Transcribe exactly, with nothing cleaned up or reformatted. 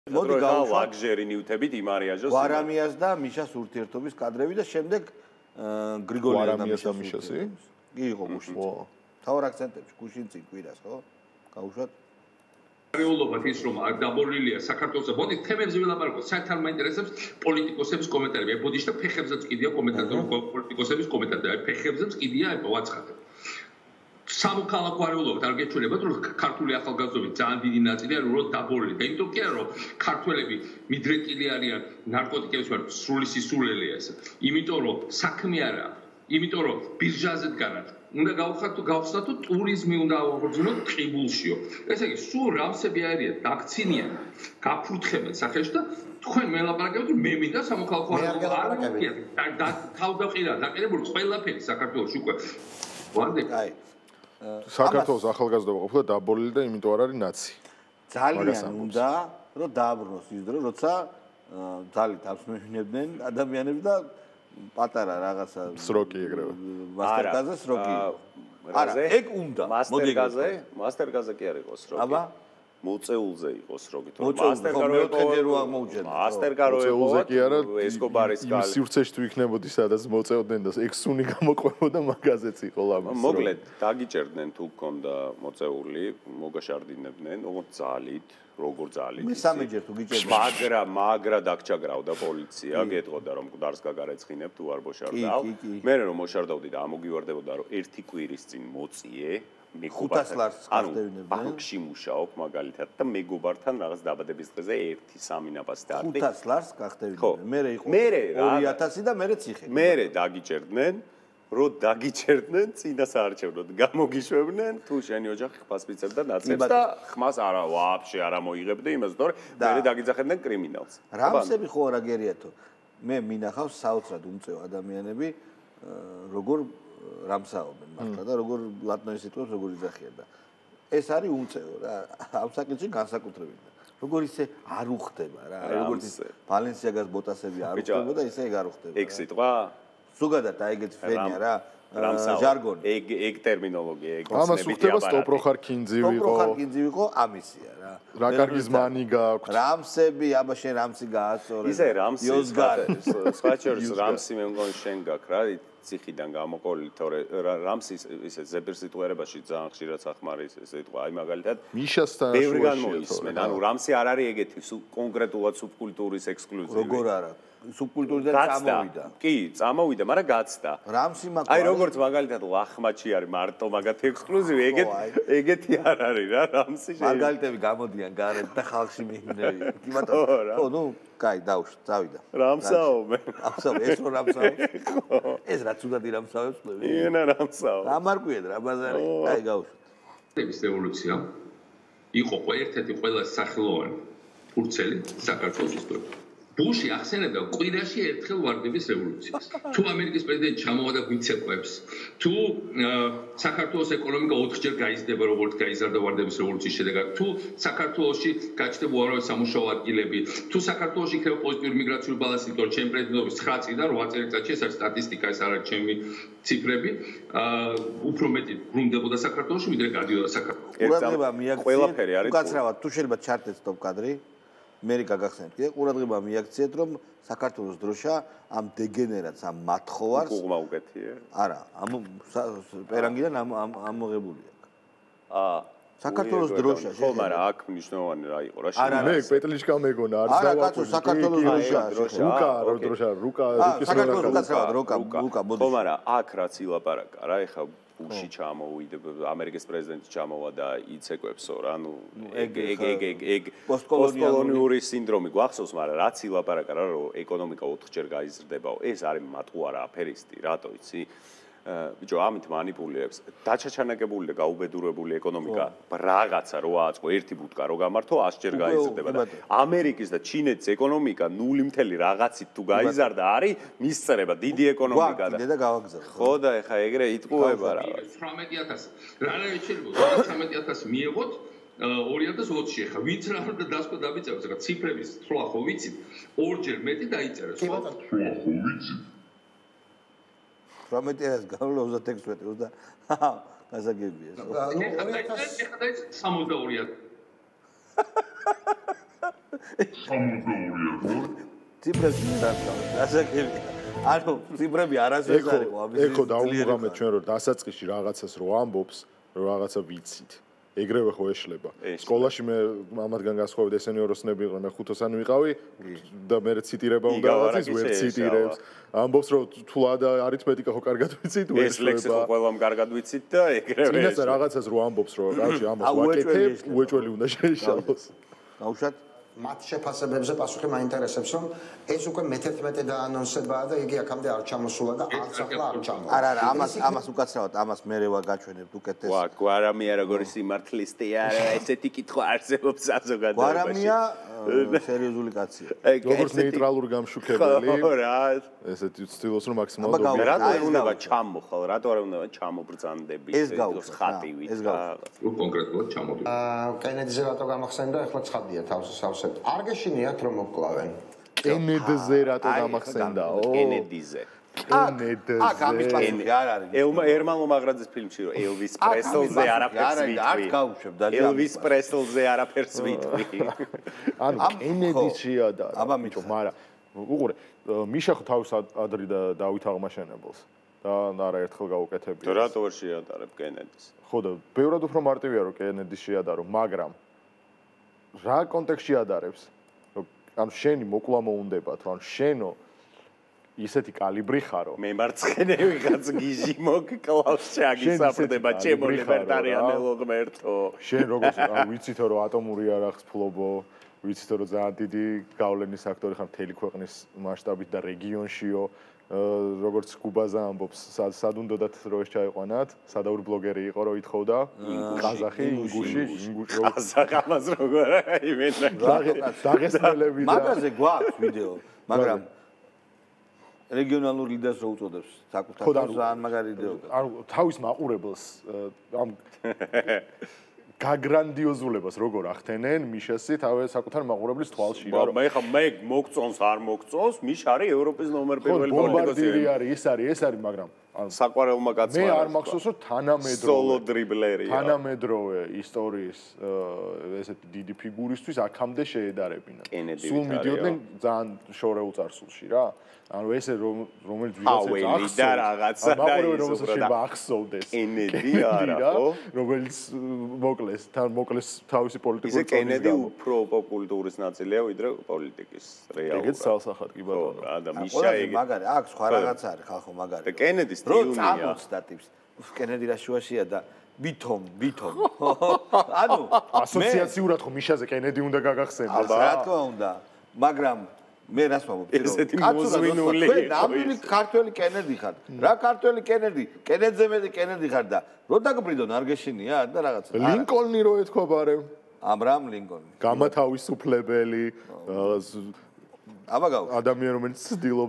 მოდი გავუშვათ ლაგჟერი ნივთებით იმარიაჟოს გვარამიას და მიშას ურთიერთობის კადრები და შემდეგ გრიგოლიას და გვარამიას და მიშასი კი იყო გუშინ თავარ აქცენტებში გუშინ წინ კვირას ხო გავუშვათ რეალობად ის რომ არ დაბოლილია საქართველოს მოდი თემებზე ვილაპარაკოთ საერთოდ მაინტერესებს პოლიტიკოსების კომენტარები აი ბოდიშ და ფეხებზეც კიდია კომენტატორი პოლიტიკოსების კომენტარები აი ფეხებზეც კიდია აი ვაცხადებ სამოქალაქო რეალობად არ გეჩვენებათ რომ ქართული ახალგაზრდობის ძალიან დიდი ნაწილი არის რომ დაბოლილი და იმიტომ კი არა რომ ქართველები მიდრეკილი არიან ნარკოტიკების მიმართ სრული სისულელეა ეს იმიტომ რომ საქმე არა იმიტომ რომ ბირჟაზე დგანათ უნდა გავხსნათ თუ გავხსნათ თუ ტურიზმი უნდა ავაღორძინოთ ყიბულშიო ესე იგი სულ რამსები არიან დაქცინიან გაფურთხებენ სახეში და თქვენ მელაპარაკებთ მე მინდა სამოქალაქო რეალობა არ თავდაყირა დაყირებული ყველაფერი საქართველოს უკვე ვარდე აი საქართველოს ახალგაზრდობა ყოფილა დაბოლილი და იმიტომ არ არის ნაცი ძალიან უნდა რომ დააბრუნოს ის დრო როცა ძალით აფსმევინებდნენ ადამიანებს და პატარა რაღაცა სროკი ეგრევე მასტერგაზე სროკი არა ეგ უნდა მასტერგაზე მასტერგაზე კი არ იყოს სროკი აბა მოწეულზე იყოს სროკი თუ მასტერგაზე კი არა ესკობარის კალ სივრცეში თუ იქნებოდი სადაც მოწეოდნენ და ექსუნი გამოყვებოდა მაგაზეც იყო ლამის მოკლედ დაგიჭერდნენ თუ გქონდა მოწეული მოგაშარდინებდნენ ოღონდ ძალით როგორ ძალით მე სამეჯერ თუ გიჭერდა მაგრა მაგრა დაგჭაგრავდა პოლიცია გეტყოდა რომ გვარს გაგარეცხინებ თუ არ მოშარდავ მე რომ მოშარდავდი და ამოგივარდებოდა რომ ერთი კვირის წინ მოწიე ხუთას ლარს გახდევინებდნენ ბანკში მუშაობ მაგალითად და მეგობართან რაღაც დაბადების დღეზე ერთი სამი ნაბას დაარდი ხუთას ლარს გახდევინებდნენ მე იყო ორი ათასი და მე ციხე მე დაგიჭერდნენ რო დაგიჭერდნენ წინა საარჩევნოდ გამოგიშვებდნენ თუ შენი ოჯახი ხმას მიწევდა ნაცებს და ხმას არა ვაფშე არ მოიღებდი იმას თორე მე დაგიძახებდნენ კრიმინალს რამსები ხო არ აგერიათო მე მინახავს საოცრად უმწევ ადამიანები როგორ რამსაობენ მართლა და როგორ ლატნოის სიტყვებს როგორ იძახიან და ეს არის უმწევო რა ამ საკითხში განსაკუთრებით როგორ ისე არ უხდება რა როგორც ის ვალენსიაგას ბოტასები არ უხდებოდა ისე ეგ არ უხდება ეგ სიტყვა ზოგადად აი ეგეთ ფენია რა ჟარგონი ეგ ეგ ტერმინოლოგია ეგ ამას უხდება სტოპრო ხარ ქინძი ვიყო სტოპრო ხარ ქინძი ვიყო ამისია რა რა კარგი ზმანი გააქვთ რამსები აბა შენ რამსი გააცორე ისე რამსი სხვა შორის რამსი მე მგონი შენ გაქვს რა ციხიდან გამოყოლი თორე რამსის ისე ზეპირსიტყვერებაში ძალიან ხშირად სახმარის სიტყვა აი მაგალითად მიშასთან ბევრი გამოისმენ ანუ რამსი არ არის ეგეთი კონკრეტულად სუბკულტურის ექსკლუზივი როგორ არა სუბკულტურიდან წამოვიდა კი წამოვიდა მაგრამ გაცდა რამსი მაგ აი როგორც მაგალითად ლახმაჩი არის მარტო მაგათ ექსკლუზივი ეგეთ ეგეთი არ არის რა რამსი მაგალითები გამოდიან გარეთ და ხალხში მივნები კი ბატონო ხო ნუ კაი დავუშვ წავიდა რამსაობ რამსაობ ეს რო რამსაობ ეს რაც უდადი რამსაობს ყვები ენა რამსაობ რა მარკვიეთ რა ბაზარი კაი გავუშვ ეს რევოლუცია იყო ერთ-ერთი ყველა სახელოვანი ფურცელი საქართველოს ისტორიაში ბუში ახსენებდა კვირაში ერთხელ ვარდების რევოლუციას. თუ ამერიკის პრეზიდენტი ჩამოვა და გვიცეკვებს, თუ საქართველოს ეკონომიკა ოთხჯერ გაიზრდება, როგორც გაიზარდა ვარდების რევოლუციის შედეგად, თუ საქართველოში გაჩნდება უარყოფითი სამუშაო ადგილები, თუ საქართველოში იქნება პოზიტიური მიგრაციული ბალანსი, იმიტომ რომ ჩემი პრეზიდენტობის ცხრა წლიდან რვა წელიწადში ეს არის სტატისტიკა, ეს არის ჩემი ციფრები, უფრო მეტი ბრუნდებოდა საქართველოში, ვიდრე გადიოდა საქართველოში. ყურადღება მიაქციეთ, უკაცრავად, თუ შეიძლება ჩარტეთ სტოპ კადრი. მე გაგახსენებთ კიდე ყურადღება მიაქციეთ რომ საქართველოს დროშა ამ დეგენერატს ამ მათხოვარს უღმა უკეთია არა ამ პერანგიდან ამოღებული აქვს აა საქართველოს დროშა ხო მაგრამ აქ მნიშვნელოვანი რა იყო რა არა მე პეტლიჩკა მეგონა არის არა კაცო საქართველოს დროშა რუკა დროშა რუკა საქართველოს რუკა რუკა რუკა ხო მაგრამ აქ რაც ილაპარაკა რა ეხა ბუში ჩამოვიდა ამერიკის პრეზიდენტი ჩამოვა და იცეკვებსო რა ნუ ეგ ეგ ეგ ეგ ეგ პოსტკოლონიური სინდრომი გვახსოვს მაგრამ რაც ილაპარაკა რა რომ ეკონომიკა ოთხჯერ გაიზრდებაო ეს არის მატყუარა აფერისტი რატო იცი ბიჭო ამით манипуლირებს დაჩაჩანაკებული და გაუბედურებული ეკონომიკა რაღაცა რო აწყო ერთი ბუტკა რო გამართო ასჯერ გაიზრდება და ამერიკის და ჩინეთის ეკონომიკა ნული მთელი რაღაცით თუ გაიზარდა არის მისწერება დიდი ეკონომიკა და და გავაგზავნე ხო და ეხა ეგრე იტყუება რა ცხრამეტი ათასი რა რა შეიძლება ცხრამეტი ათასი მიიღოთ ორი ათას ოცი ეხა ვინც რა და დასკო დაბიწეროს ეხა ციფრების თვლა ხო ვიცით ორჯერ მეტი დაიწერეს ხო ხო ვიცით ცხრამეტი ათას გავლო ოცდაექვსი მეტი ოცდა გასაგებია ეხა ეხა სამოცდაორი ათასი ციფრები რა ასაკებია. ანუ ციფრები არასდროს არ იყო ამის. ეხო დაუმღამეთ ჩვენ რომ დასაწყისში რაღაცას რო ამბობს, რომ რაღაცა ვიცით. ეგრევე ხო ეშლება. სკოლაში მე მამადგან გასხოვდი ესენი ოროსნები იყვნენ, მე ხუთოსანი ვიყავი და მე ციტირება უნდა რაღაცის ვერ ციტირებს. ამბობს რომ თულა და არითმეტიკა ხო კარგად ვიცით, ვერ ეს ლექსი ხო ყველამ კარგად ვიცით და ეგრევე. წინასწარ რაღაცას რო ამბობს რომ კავშირი ამბობს ვაკეთებ, უეჭველი უნდა შეიშალოს. დაუშვათ მათ შეფასებებზე პასუხი მაინტერესებს რომ ეს უკვე მეთერთმეტე დაანონსებაა და იგი აქამდე არ ჩამოსულა და არც ახლა არ ჩამოვა. არა არა ამას ამას უკაცრავად ამას მერე ვაგაჩვენებთ უკეთეს. ვა გვარამია როგორი სიმართლისტია რა ესეთი კითხვა არსებობს საზოგადოებაში. გვარამია სერიოზული კაცია. როგორც ნეიტრალური გამშუქებელი. ხო რა ესეთი ცდილობს რომ მაქსიმალურად რატო არ უნდა ჩამოხალ, რატო არ უნდა ჩამობრძანდები ეს ხატივით რა. კონკრეტულად ჩამოდი. აა კენედის რატო გამახსენდა ახლა ცხადია თავს სავსე. არ გეშინიათ რომ მოკვლავენ. კენედზე რატო გამახსენდაო? კენედიზე. კენედზე. აქ ამის პასუხი არ არის. ელმა ერმანო მაგრაძის ფილმში რომ ელვის პრესელზე არაფერს ვიტყვი. არ გავუშვებ და ელვის პრესელზე არაფერს ვიტყვი. ანუ კენედის შეადარა. აბა მიჭო, მაგრამ უყურე, მიშა ხო თავის ადრი და დავით აღმაშენებელს და არაერთხელ გაუკეთებია. და რატო ვერ შეადარებ კენედის? ხო და ბევრად უფრო მარტივია რომ კენედის შეადარო, მაგრამ რა კონტექსტში ადარებს? ანუ შენი მოკლა მოუნდება თუ ანუ შენო ისეთი კალიბრი ხარო. მე მარცხენა ვიღაც გიჟი მოგკლავს შეაგისაფრდება ჩემო ლიბერტარიანელო ღმერთო. შენ როგორც ანუ ვიცითო რომ ატომური არახს ფლობო, ვიცითო რომ ძალიან დიდი გავლენის ფაქტორი ხარ მთელი ქვეყნის მასშტაბით და რეგიონშიო. როგორც კუბაზე ამბობს, სად უნდათ რომ ეს ჩაიყვანათ, სადაური ბლოგერი იყო რომ ითხოვდა ყაზახი, ინგუში, ინგუში. ყაზახ ამას როგორ აი მე დაღესტნელები და მაგაზე გვაქვს ვიდეო, მაგრამ რეგიონალურ ლიდერს რო უწოდებს საკუთარ ძალიან მაგარი ვიდეო. ანუ თავის მაყურებელს ამ გაგრანდიოზულებას როგორ ახდენენ მიშასი თავის საკუთარ მაყურებლის თვალში რა. მე ხა მე მოგწონს არ მოგწონს, მიშ არის ევროპის ნომერ პირველი პოლიტიკოსი არის, ეს არის, ეს არის, მაგრამ საყვარელმა კაცმა მე არ მახსოვს რომ თანამედროვე სოლო დრიბლერია. თანამედროვე ისტორიის ესეთი დიდი ფიგურისთვის აქამდე შეედარებინა. სულ მიდიოდნენ ძალიან შორეულ წარსულში რა. ანუ ესე რომელიც ვიღაცებს ახსოვს და რაღაცა და ის შეიძლება ახსოვდეს. კენედი არა ხო? რომელიც მოკლეს, თან მოკლეს თავისი პოლიტიკური ისე კენედი უფრო პოპკულტურის ნაწილია ვიდრე პოლიტიკის რეალურად. ეგეც ცალსახად კი ბატონო. რა და მიშა ეგ მაგარი აქ სხვა რაღაცა არის ხალხო მაგარი. და კენედის რო წამოც და ტიპს. კენედი რა შუაშია და ვითომ, ვითომ. ანუ ასოციაციურად ხო მიშაზე კენედი უნდა გაგახსენდეს. რა თქმა უნდა. მაგრამ მე რას ვამბობ? ესეთი მოზვინული იყო. ნამდვილი ქართველი კენედი ხარ. რა ქართველი კენედი? კენედზე მეტი კენედი ხარ და რო დაგბრიდონ არ გეშინია და რაღაცა. ლინკოლნი რო ეთქვა ბარემ. აბრაამ ლინკოლნი. გამათავისუფლებელი აბა გავა. ადამიანი რომელიც ცდილობს